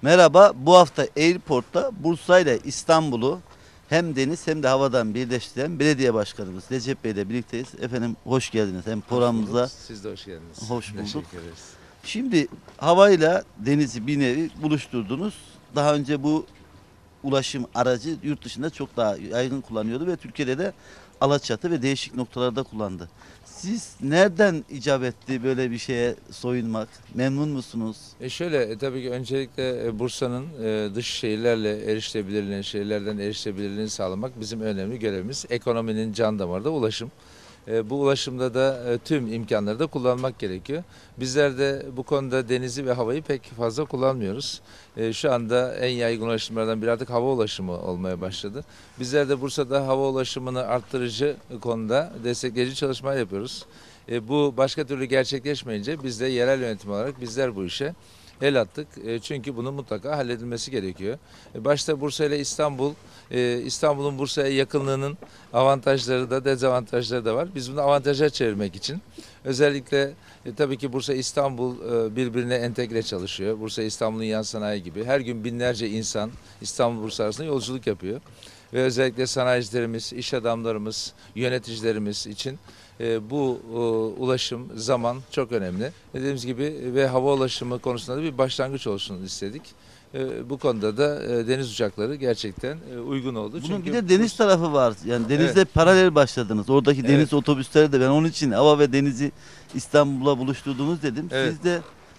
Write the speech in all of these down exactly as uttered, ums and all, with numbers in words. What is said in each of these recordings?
Merhaba, bu hafta Airport'ta Bursa ile İstanbul'u hem deniz hem de havadan birleştiren belediye başkanımız Recep Bey ile birlikteyiz. Efendim hoş geldiniz. Hem Hoş bulduk. programımıza Siz de hoş geldiniz. hoş bulduk. Teşekkür ederiz. Şimdi havayla denizi bir nevi buluşturdunuz. Daha önce bu ulaşım aracı yurt dışında çok daha yaygın kullanıyordu ve Türkiye'de de Alaçatı ve değişik noktalarda kullandı. Siz nereden icap etti böyle bir şeye soyunmak? Memnun musunuz? E şöyle e, tabii ki öncelikle e, Bursa'nın e, dış şehirlerle erişilebilirliğini, şehirlerden erişilebilirliğini sağlamak bizim önemli görevimiz. Ekonominin can damarı da ulaşım. E, bu ulaşımda da e, tüm imkanları da kullanmak gerekiyor. Bizler de bu konuda denizi ve havayı pek fazla kullanmıyoruz. E, şu anda en yaygın ulaşımlardan biri artık hava ulaşımı olmaya başladı. Bizler de Bursa'da hava ulaşımını arttırıcı konuda destekleyici çalışmalar yapıyoruz. E, bu başka türlü gerçekleşmeyince biz de yerel yönetim olarak bizler bu işe el attık. E, çünkü bunun mutlaka halledilmesi gerekiyor. E, başta Bursa ile İstanbul, e, İstanbul'un Bursa'ya yakınlığının avantajları da dezavantajları da var. Biz bunu avantaja çevirmek için özellikle e, tabii ki Bursa İstanbul e, birbirine entegre çalışıyor. Bursa İstanbul'un yan sanayi gibi. Her gün binlerce insan İstanbul Bursa arasında yolculuk yapıyor. Ve özellikle sanayicilerimiz, iş adamlarımız, yöneticilerimiz için e, bu e, ulaşım, zaman çok önemli. Dediğimiz gibi ve hava ulaşımı konusunda da bir başlangıç olsun istedik. E, bu konuda da e, deniz uçakları gerçekten e, uygun oldu. Bunun Çünkü bir de deniz tarafı var. Yani denizle Evet. paralel başladınız. Oradaki Evet. deniz otobüsleri de ben onun için hava ve denizi İstanbul'a buluşturdunuz dedim. Evet. Siz de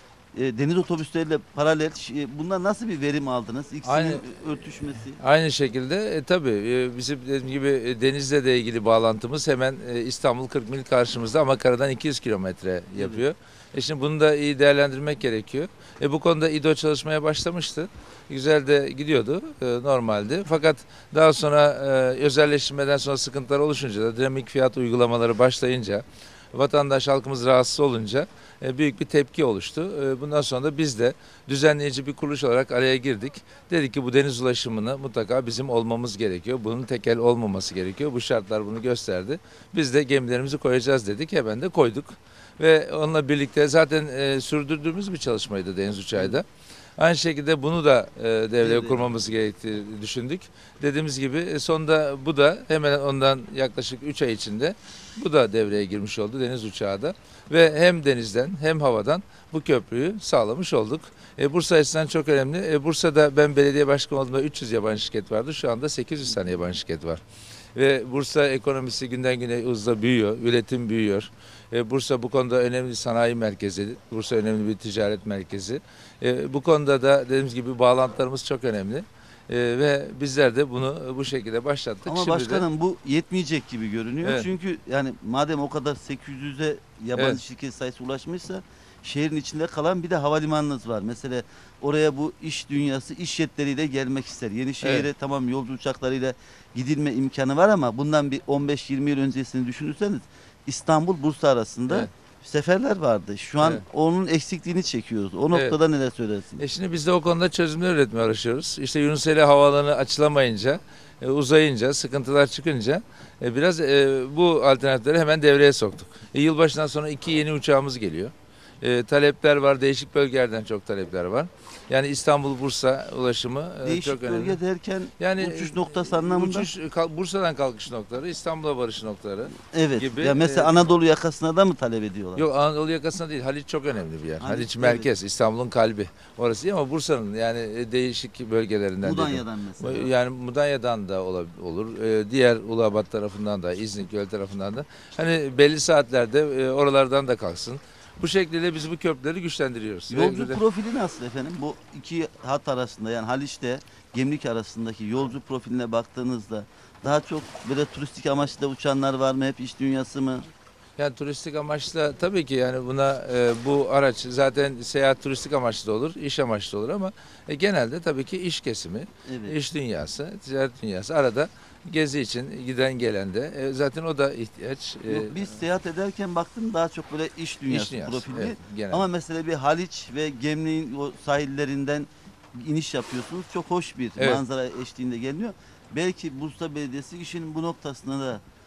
e, deniz otobüsleriyle paralel e, bundan nasıl bir verim aldınız? İkisinin Aynı- örtüşmesi. Aynı şekilde e, tabii e, bizim dediğim gibi e, denizle de ilgili bağlantımız hemen e, İstanbul kırk mil karşımızda ama karadan iki yüz kilometre yapıyor. E şimdi bunu da iyi değerlendirmek gerekiyor. E bu konuda İDO çalışmaya başlamıştı. Güzel de gidiyordu e, normalde. Fakat daha sonra e, özelleştirmeden sonra sıkıntılar oluşunca da dinamik fiyat uygulamaları başlayınca vatandaş halkımız rahatsız olunca e, büyük bir tepki oluştu. E, bundan sonra da biz de düzenleyici bir kuruluş olarak araya girdik. Dedik ki bu deniz ulaşımını mutlaka bizim olmamız gerekiyor. Bunun tekel olmaması gerekiyor. Bu şartlar bunu gösterdi. Biz de gemilerimizi koyacağız dedik. Hemen de koyduk. Ve onunla birlikte zaten e, sürdürdüğümüz bir çalışmaydı deniz uçağı da. Aynı şekilde bunu da e, devreye Devreye. kurmamız gerektiğini düşündük. Dediğimiz gibi e, sonunda bu da hemen ondan yaklaşık üç ay içinde bu da devreye girmiş oldu deniz uçağı da. Ve hem denizden hem havadan bu köprüyü sağlamış olduk. E, Bursa açısından çok önemli. E, Bursa'da ben belediye başkanı olduğumda üç yüz yabancı şirket vardı. Şu anda sekiz yüz tane yabancı şirket var. Ve Bursa ekonomisi günden güne hızla büyüyor, üretim büyüyor. E, Bursa bu konuda önemli bir sanayi merkezi, Bursa önemli bir ticaret merkezi. E, bu konuda da dediğimiz gibi bağlantılarımız çok önemli. E, ve bizler de bunu bu şekilde başlattık. Ama Şimdi de- başkanım bu yetmeyecek gibi görünüyor. Evet. Çünkü yani madem o kadar sekiz yüze yabancı Evet. şirket sayısı ulaşmışsa şehrin içinde kalan bir de havalimanınız var. Mesela oraya bu iş dünyası iş jetleriyle gelmek ister. Yenişehir'e Evet. tamam yolcu uçaklarıyla gidilme imkanı var ama bundan bir on beş yirmi yıl öncesini düşünürseniz İstanbul Bursa arasında Evet. seferler vardı. Şu an Evet. onun onun eksikliğini çekiyoruz. O Evet. noktada neler söylersiniz? E şimdi biz de o konuda çözümler üretmeye uğraşıyoruz. İşte Yunuseli Havaalanı açılamayınca, e, uzayınca, sıkıntılar çıkınca e, biraz e, bu alternatifleri hemen devreye soktuk. E, yılbaşından sonra iki yeni uçağımız geliyor. E, talepler var, değişik bölgelerden çok talepler var. Yani İstanbul-Bursa ulaşımı e, Değişik çok önemli. bölge derken Yani uçuş noktası anlamında. Uçuş, kal- Bursa'dan kalkış noktaları, İstanbul'a varış noktaları. Evet. gibi, Ya mesela e, Anadolu yakasına da mı talep ediyorlar? Yok Anadolu yakasında değil. Haliç çok önemli bir yer. Haliç, Haliç, evet. merkez, İstanbul'un kalbi. Orası değil ama Bursa'nın yani e, değişik bölgelerinden dedim. Mudanya'dan mesela. Yani Mudanya'dan da olab- olur. Ee, diğer Uluabat tarafından da, İznik Göl tarafından da. Hani belli saatlerde e, oralardan da kalksın. Bu şekilde biz bu köprüleri güçlendiriyoruz. Ve Yolcu bir de- profili nasıl efendim? Bu iki hat arasında yani Haliç'te Gemlik arasındaki yolcu profiline baktığınızda daha çok böyle turistik amaçlı uçanlar var mı? Hep iş dünyası mı? Yani turistik amaçla tabii ki yani buna e, bu araç zaten seyahat turistik amaçlı da olur, iş amaçlı olur ama e, genelde tabii ki iş kesimi, Evet. iş dünyası, ticaret dünyası arada gezi için giden gelen de e, zaten o da ihtiyaç. e, Yok, biz seyahat ederken baktım daha çok böyle iş dünyası, iş dünyası, profili. evet, genelde. Ama mesela bir Haliç ve Gemlik'in o sahillerinden iniş yapıyorsunuz. Çok hoş bir Evet. manzara eşliğinde geliniyor. Belki Bursa Belediyesi işin bu noktasına da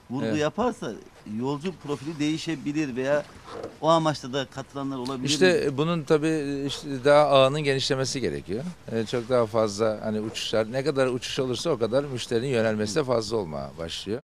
vurgu Evet. yaparsa yolcu profili değişebilir veya o amaçla da katılanlar olabilir mi? İşte bunun tabii işte daha ağının genişlemesi gerekiyor. Ee, çok daha fazla hani uçuşlar, ne kadar uçuş olursa o kadar müşterinin yönelmesi de fazla olmaya başlıyor.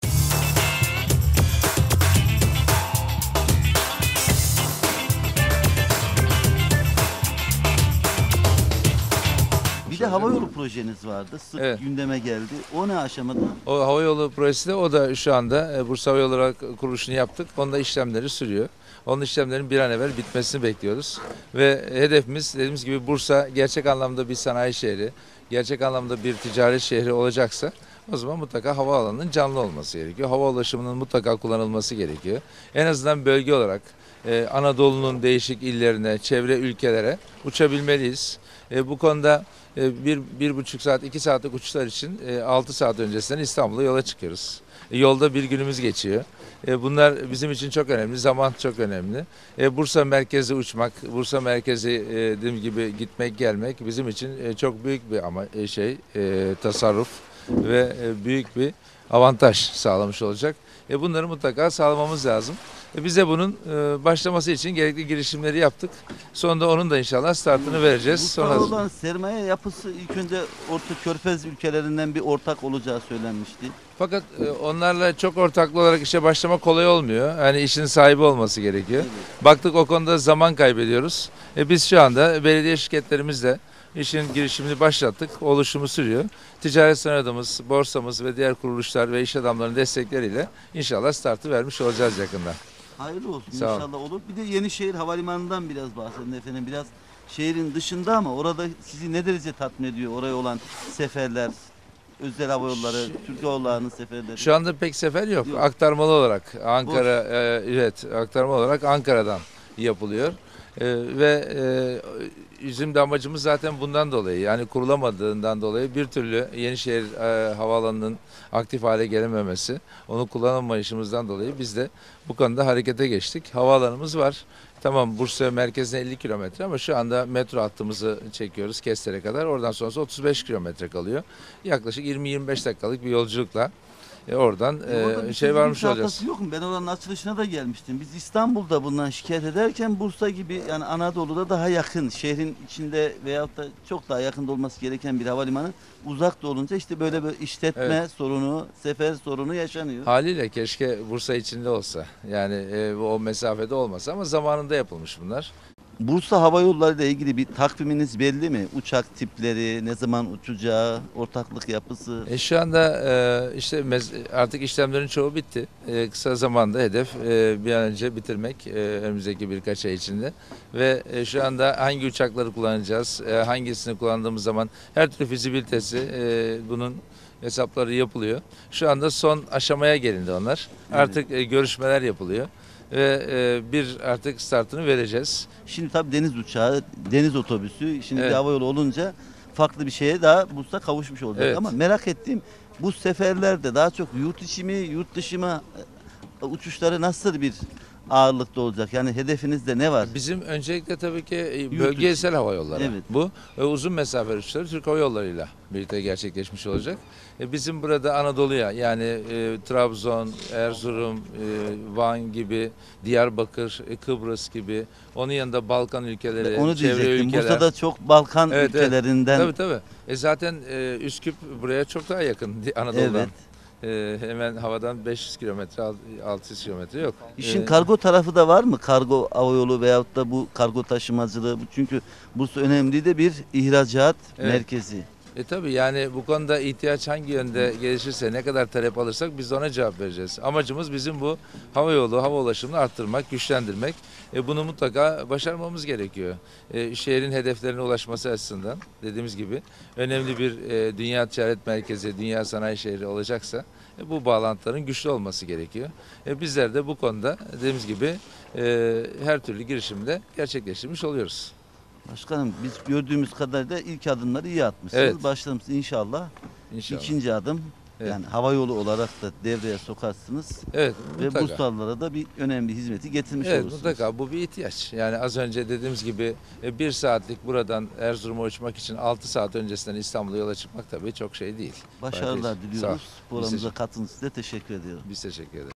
Bir de havayolu projeniz vardı. Sık Evet. gündeme geldi. O ne aşamada? O havayolu projesi de o da şu anda e, Bursa Havayolu olarak kuruluşunu yaptık. Onda işlemleri sürüyor. Onun işlemlerin bir an evvel bitmesini bekliyoruz. Ve hedefimiz dediğimiz gibi Bursa gerçek anlamda bir sanayi şehri, gerçek anlamda bir ticaret şehri olacaksa o zaman mutlaka havaalanının canlı olması gerekiyor. Hava ulaşımının mutlaka kullanılması gerekiyor. En azından bölge olarak e, Anadolu'nun değişik illerine, çevre ülkelere uçabilmeliyiz. E, bu konuda e, bir, bir buçuk saat, iki saatlik uçuşlar için e, altı saat öncesinden İstanbul'a yola çıkıyoruz. E, yolda bir günümüz geçiyor. E, bunlar bizim için çok önemli, zaman çok önemli. E, Bursa merkezi uçmak, Bursa merkezi e, dediğim gibi gitmek gelmek bizim için e, çok büyük bir ama e, şey e, tasarruf ve e, büyük bir avantaj sağlamış olacak. E, bunları mutlaka sağlamamız lazım. E, biz de bunun e, başlaması için gerekli girişimleri yaptık. Sonunda onun da inşallah startını vereceğiz. Bursa'da Sonra olan sermaye yapısı ilk önce Orta Körfez ülkelerinden bir ortak olacağı söylenmişti. fakat e, onlarla çok ortaklı olarak işe başlama kolay olmuyor. Yani işin sahibi olması gerekiyor. Baktık o konuda zaman kaybediyoruz. E, biz şu anda belediye şirketlerimizle işin girişimini başlattık. Oluşumu sürüyor. Ticaret sanatımız, borsamız ve diğer kuruluşlar ve iş adamlarının destekleriyle inşallah startı vermiş olacağız yakında. Hayırlı olsun Sağ ol. inşallah olur. Bir de Yenişehir Havalimanı'ndan biraz bahsedin efendim. Biraz şehrin dışında ama orada sizi ne derece tatmin ediyor oraya olan seferler, özel hava yolları, Türk Hava Yolları'nın seferleri? Şu anda pek sefer yok. Yok. Aktarmalı olarak Ankara, e, evet aktarmalı olarak Ankara'dan yapılıyor. E, ve e, bizim de amacımız zaten bundan dolayı, yani kurulamadığından dolayı bir türlü Yenişehir e, Havaalanı'nın aktif hale gelememesi, onu kullanamayışımızdan dolayı biz de bu konuda harekete geçtik. Havaalanımız var. Tamam, Bursa merkezine elli kilometre ama şu anda metro hattımızı çekiyoruz Kestel'e kadar. Oradan sonrası otuz beş kilometre kalıyor. Yaklaşık yirmi yirmi beş dakikalık bir yolculukla e, oradan E, orada e, bir şey sezgin varmış tahtası olacağız. yok mu? Ben oranın açılışına da gelmiştim. Biz İstanbul'da bundan şikayet ederken Bursa gibi yani Anadolu'da daha yakın, şehrin içinde veyahut da çok daha yakında olması gereken bir havalimanı uzakta olunca işte böyle bir işletme Evet. sorunu, sefer sorunu yaşanıyor. Haliyle keşke Bursa içinde olsa. Yani e, o mesafede olmasa ama zamanında yapılmış bunlar. Bursa Hava Yolları ile ilgili bir takviminiz belli mi? Uçak tipleri, ne zaman uçacağı, ortaklık yapısı. E, şu anda e, işte mez- artık işlemlerin çoğu bitti. E, kısa zamanda hedef e, bir an önce bitirmek e, önümüzdeki birkaç ay içinde. Ve e, şu anda hangi uçakları kullanacağız, e, hangisini kullandığımız zaman her türlü fizibilitesi e, bunun hesapları yapılıyor. Şu anda son aşamaya gelindi onlar. Evet. Artık e, görüşmeler yapılıyor. Ve e, bir artık startını vereceğiz. Şimdi tabii deniz uçağı, deniz otobüsü, şimdi Evet. bir hava yolu olunca farklı bir şeye daha Bursa kavuşmuş olacak. Evet. Ama merak ettiğim bu seferlerde daha çok yurt içi mi, yurt dışı mı e, uçuşları nasıl bir ağırlıkta olacak? Yani hedefinizde ne var? Bizim öncelikle tabii ki e, Yurt bölgesel hava yolları. Evet. Bu e, uzun mesafe uçuşları Türk Hava Yolları'yla birlikte gerçekleşmiş olacak. E, bizim burada Anadolu'ya, yani e, Trabzon, Erzurum, e, Van gibi, Diyarbakır, e, Kıbrıs gibi, onun yanında Balkan ülkeleri, Onu çevre diyecektim. ülkeler. Bursa'da çok Balkan Evet, evet. ülkelerinden. Tabii tabii. E, zaten e, Üsküp buraya çok daha yakın Anadolu'dan. Evet. E, hemen havadan beş yüz kilometre, altı yüz kilometre yok. İşin E, kargo tarafı da var mı? Kargo hava yolu veyahut da bu kargo taşımacılığı. Bu çünkü Bursa önemli de bir ihracat Evet. merkezi. E tabii, yani bu konuda ihtiyaç hangi yönde gelişirse, ne kadar talep alırsak biz de ona cevap vereceğiz. Amacımız bizim bu hava yolu, hava ulaşımını arttırmak, güçlendirmek. E bunu mutlaka başarmamız gerekiyor. E, şehrin hedeflerine ulaşması açısından dediğimiz gibi önemli bir e, dünya ticaret merkezi, dünya sanayi şehri olacaksa e, bu bağlantıların güçlü olması gerekiyor. E, bizler de bu konuda dediğimiz gibi e, her türlü girişimde gerçekleştirmiş oluyoruz. Başkanım biz gördüğümüz kadarıyla ilk adımları iyi atmışsınız. Evet. Başlamışsınız inşallah. İnşallah. İkinci adım Evet. yani hava yolu olarak da devreye sokarsınız Evet, ve mutlaka. Bursalılara da bir önemli hizmeti getirmiş Evet, olursunuz. mutlaka bu bir ihtiyaç. Yani az önce dediğimiz gibi e, bir saatlik buradan Erzurum'a uçmak için altı saat öncesinden İstanbul'a yola çıkmak tabii çok şey değil. Başarılar Fatih, sağ ol. diliyoruz. Biz Programımıza teşekkür- katıldığınız için de teşekkür ediyorum. Biz teşekkür ederiz.